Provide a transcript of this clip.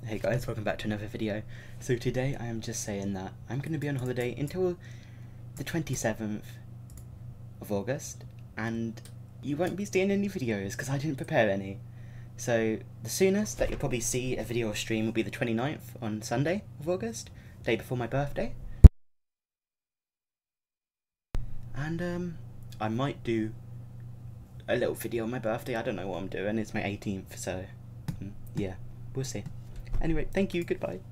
Hey guys, welcome back to another video. So today I am just saying that I'm going to be on holiday until the 27th of August, and you won't be seeing any videos because I didn't prepare any. So the soonest that you'll probably see a video or stream will be the 29th on Sunday of August, day before my birthday. And I might do a little video on my birthday. I don't know what I'm doing, it's my 18th, so yeah, we'll see. Anyway, thank you, goodbye.